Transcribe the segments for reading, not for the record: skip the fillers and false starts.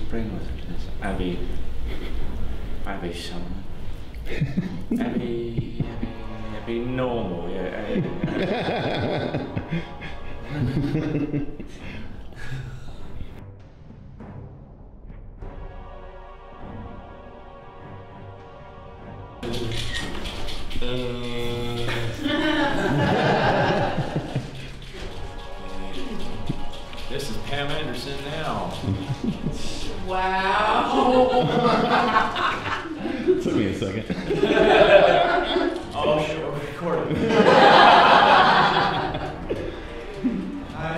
bring with her to this? Abby Summer. Abby normal, yeah. This is Pam Anderson now. Wow. Took me a second. Oh, shit, we're recording. Hi.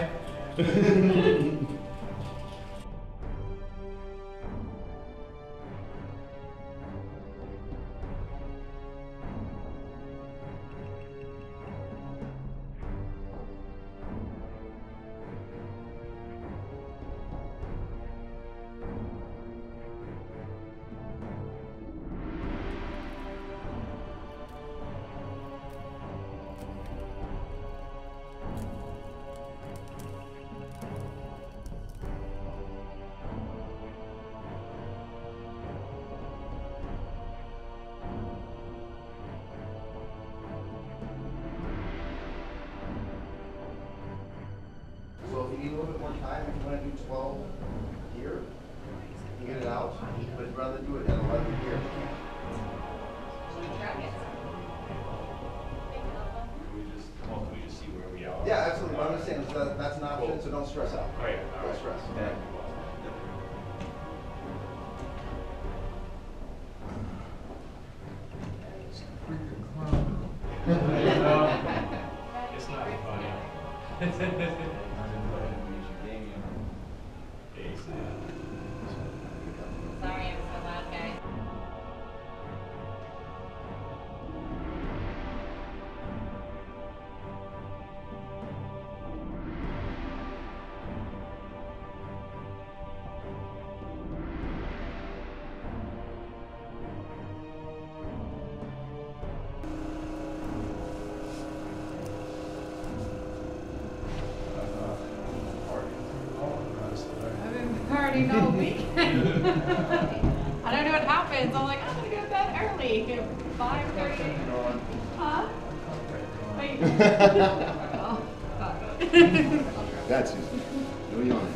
So if you need a little bit more time, if you want to do 12 here, you get it out, but rather do it at 11 here. We just see where we are. Yeah, absolutely. What I'm just saying is that's an option, so don't stress out. All right. Don't stress. Okay. It's not funny. Sorry, I'm so loud, guys. I've been partying all weekend. I don't know what happens. I'm like, I'm gonna go to bed early. 5:30. Huh? Wait. Oh, fuck. That's easy. No yawning.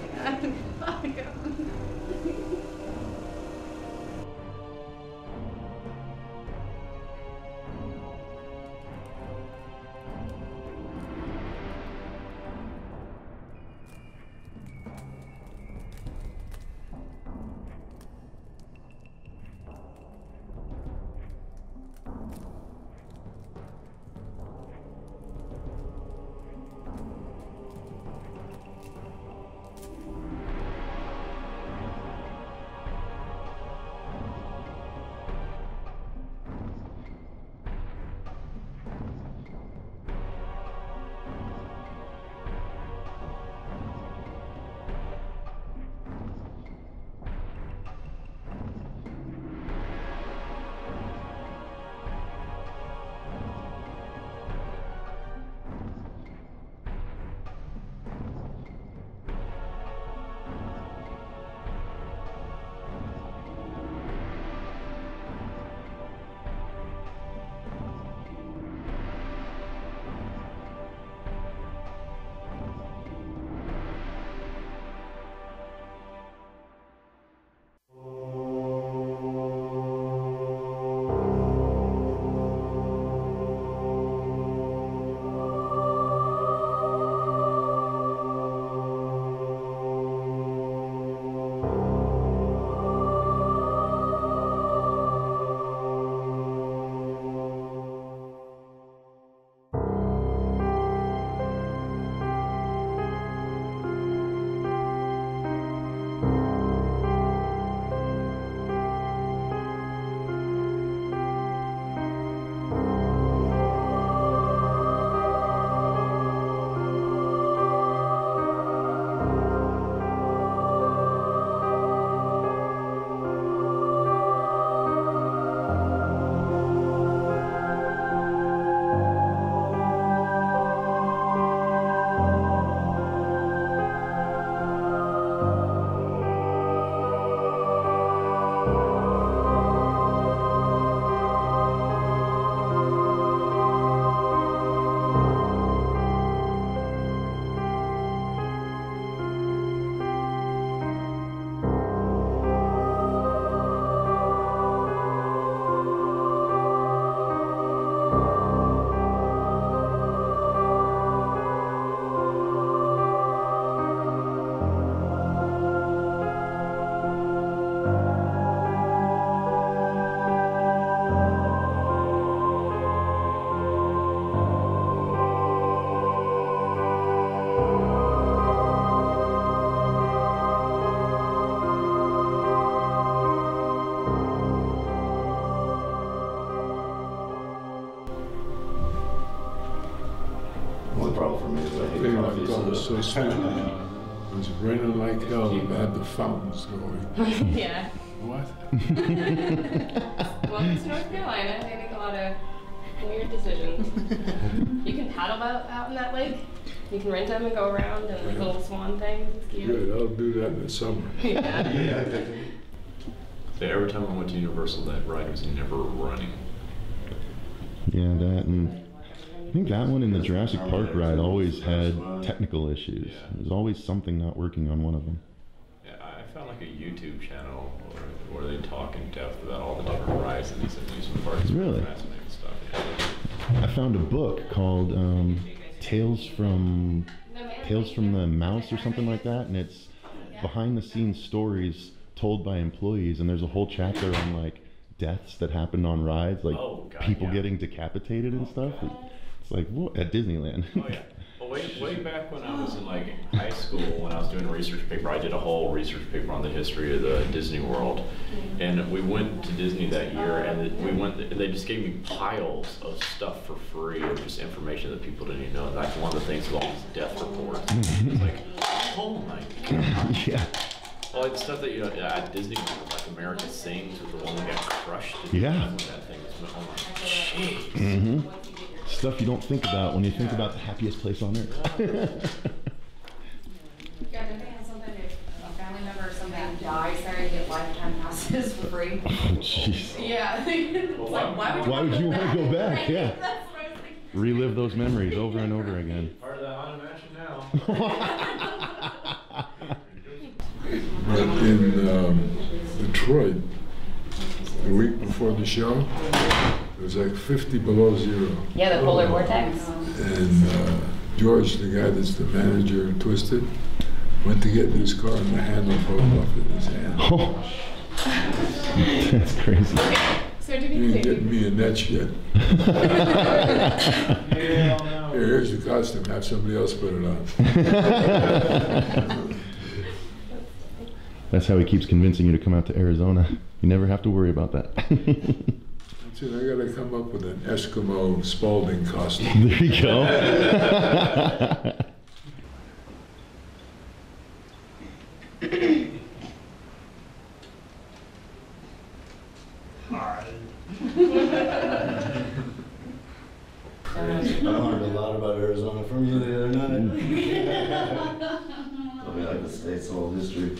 only problem for me is I hate thing I coffee. thought was so sweet. It was raining like hell and they had the fountains going. Yeah. What? Welcome to North Carolina. They make a lot of weird decisions. You can paddle out in that lake. You can rent them and go around and like little swan things. It's cute. Good, I'll do that in the summer. Yeah. So every time I went to Universal, that ride was never running. Yeah, that and I think that one and the Jurassic Park ride always had technical issues. There's always something not working on one of them. Yeah, I found like a YouTube channel where they talk in depth about all the different rides in these amusement parks. Really? Fascinating stuff. Yeah. I found a book called Tales from the Mouse or something like that, and it's behind the scenes stories told by employees, and there's a whole chapter on like deaths that happened on rides, like people getting decapitated and stuff. It's like, what, at Disneyland? Oh yeah. Well, way back when I was in like high school, when I was doing a research paper, I did a whole research paper on the history of the Disney World, and we went to Disney that year, and they just gave me piles of stuff for free of just information that people didn't even know. And that's one of the things with all these death reports. It's like, oh my god. Yeah. Well, it's stuff that at Disney, like America Sings with the one that got crushed. Yeah. That thing was, oh my, jeez. Mm-hmm. Stuff you don't think about when you think about the happiest place on earth. Yeah, don't they have something if a family member or something dies there, you get lifetime passes for free? Oh, jeez. Yeah. It's like, why Would you want to go back? Yeah. That's what I was thinking. Relive those memories over and over again. Part of the Haunted Mansion now. But in Detroit, the week before the show, it was like 50 below zero. Yeah, the polar vortex. And George, the guy that's the manager, Twisted, went to get in his car and the handle fell off in his hand. Oh, that's crazy. So to He be ain't clear, getting me a net yet. Here's the costume, have somebody else put it on. That's how he keeps convincing you to come out to Arizona. You never have to worry about that. That's it, I gotta come up with an Eskimo Spaulding costume. There you go. I learned a lot about Arizona from you the other night. Told me like the state's whole history.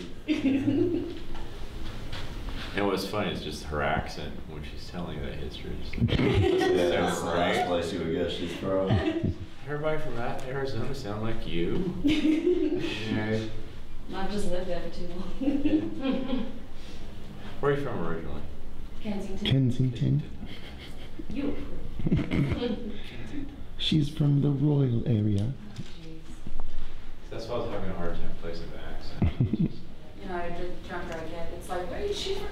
And what's funny is just her accent when she's telling that history. Yeah, that's the last place you would guess she's from. Everybody from Arizona sound like you. Yeah. I've just lived there for too long. Where are you from originally? Kensington. Kensington. You. She's from the royal area. That's why I was having a hard time placing the accent. You know, the younger I get, it's like, where is she from?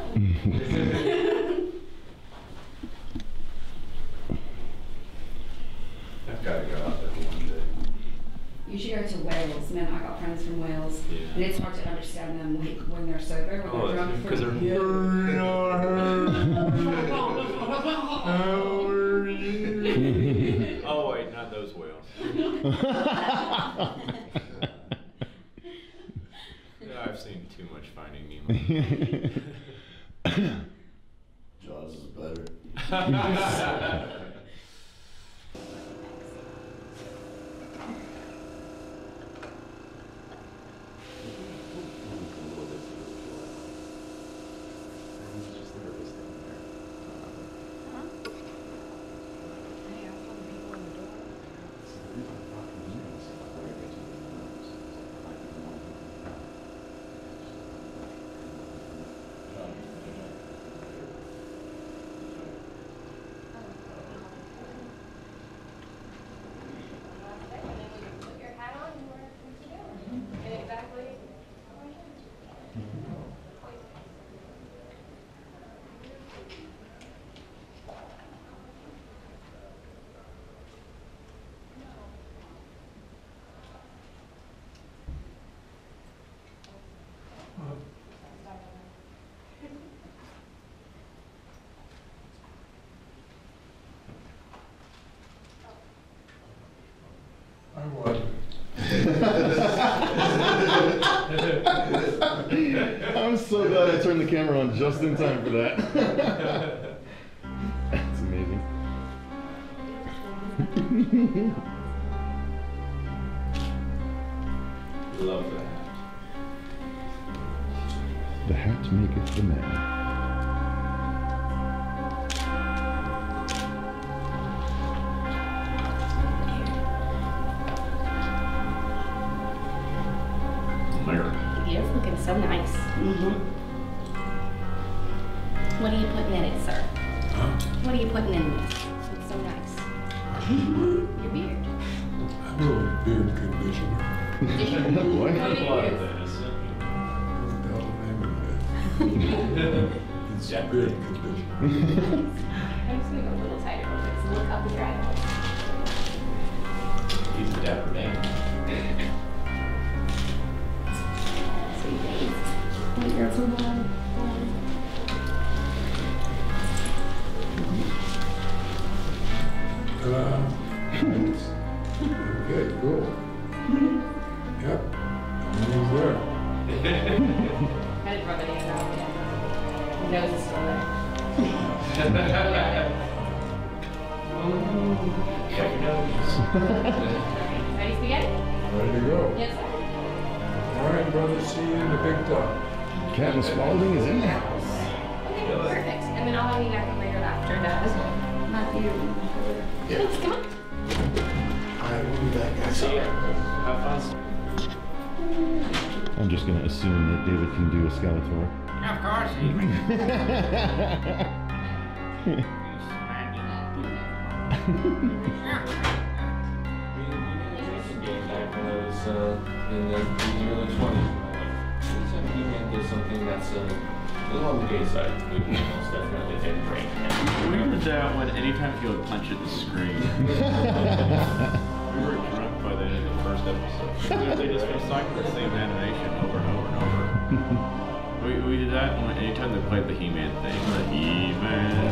I've got to go out there one day. You should go to Wales. Man, I got friends from Wales. Yeah. And it's hard to understand them like when they're sober, when Oh, they're drunk. because they're. Oh wait, not those whales. Yeah, I've seen too much Finding Nemo. Jaws is better. I'm so glad I turned the camera on just in time for that. That's amazing. Love that. The hat maketh the man. Laird. It is looking so nice. Mm-hmm. What are you putting in it, sir? What are you putting in this? It's so nice. Your beard. I have a beard conditioner. What? A lot of things. What's the name of it? It's beard conditioner. I'm just gonna go a little tighter real quick, so look up with your eyeballs. He's a dapper man. Sweet face. Want your approval on? Okay, cool. Yep, he's there. I didn't rub any of that yet. Your nose is still there. Check your nose. Ready, spaghetti? Ready to go. Yes, sir. All right, brother, see you in the big top. Captain Spaulding is in the house. Okay, perfect. And then I'll have you back up later after that. Matthew. Thanks, come on. I will be back, guys. See ya. Have fun. I'm just gonna assume that David can do a Skeletor. Of course, in the early 20s. Anytime He-Man did something that's a little on the gay side, we most definitely did great. We did that when anytime he would punch at the screen. We were drunk by the end of the first episode. They just recycled the same animation over and over and over. We did that when anytime they played the He-Man thing. The He-Man.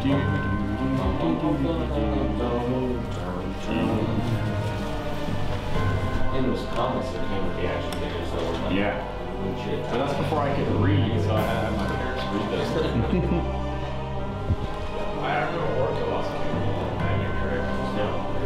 And those comics that came with the action figures that were like, Yeah. legit. But that's before I could read, so I had to have my parents read this. I don't know what it was. I mean, correct. No.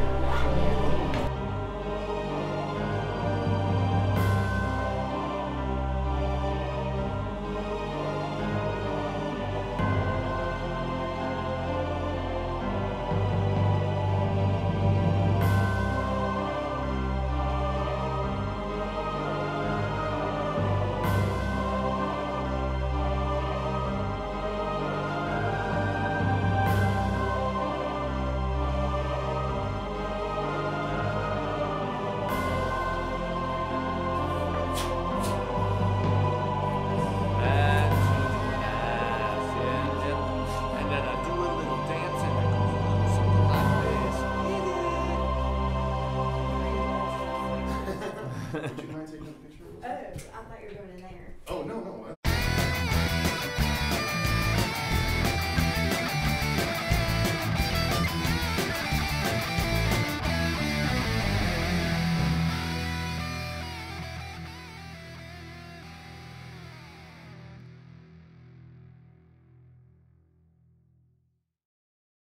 And then I do a little dance and it goes a little something like this. Would you mind taking a picture of Oh, us? I thought you were doing it there. Oh, no, no.